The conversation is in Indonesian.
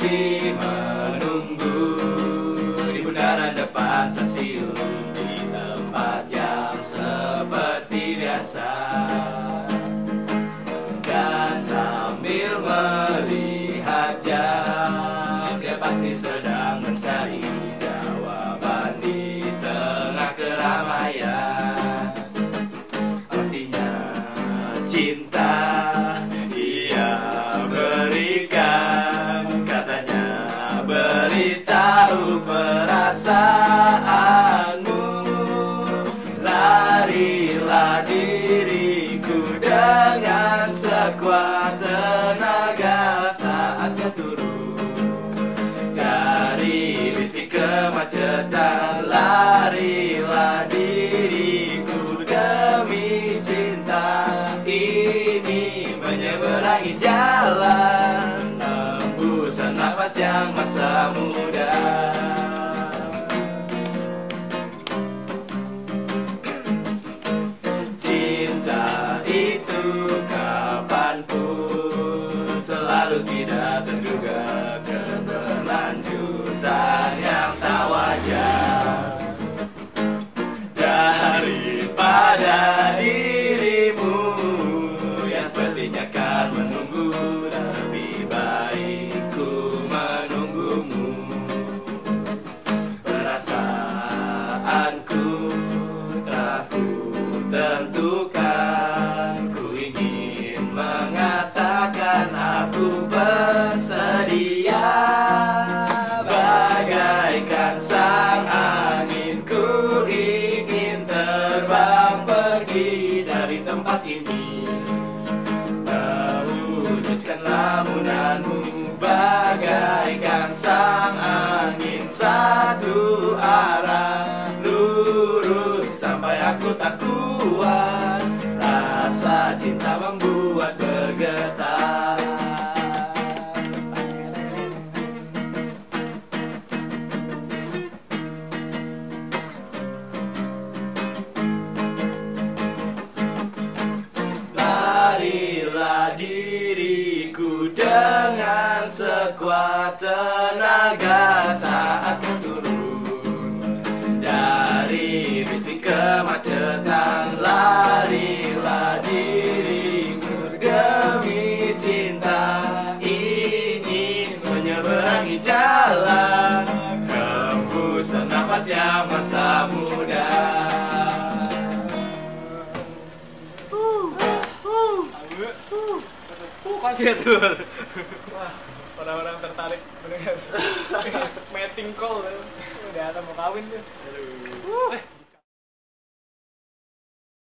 pasti menunggu di bundaran depan stasiun, di tempat yang seperti biasa. Dan sambil melihat jam, dia pasti sedang mencari jawaban di tengah keramaian. Pastinya cinta dia berikan, katanya beritahu perasaanmu. Larilah diriku dengan sekuat tenaga, saatnya turun dari bisik kemacetan. Larilah diriku demi cinta ini, menyeberangi jalan, hembusan nafas yang masa muda. Cinta itu kapanpun selalu tidak terduga, keberlanjutan yang tak wajar. Daripada dirimu yang sepertinya kan menunggu, lebih baik ku menunggumu. Perasaanku telah ku tentukan, ku ingin mengatakan aku bersedia. Bagaikan sang angin, ku ingin terbang pergi dari tempat ini, mewujudkan lamunanmu. Bagaikan sang angin, satu arah lurus sampai aku tak kuat. Rasa cinta membuat bergetar. Larilah diriku dengan sekuat tenaga, saatnya turun dari bisik kemacetan. Larilah diriku demi cinta ini, menyeberangi jalan, hembusan nafas yang masa muda. Kaget tuh. Wah, orang-orang tertarik mendengar mating call. Udah mau kawin tuh. Aduh.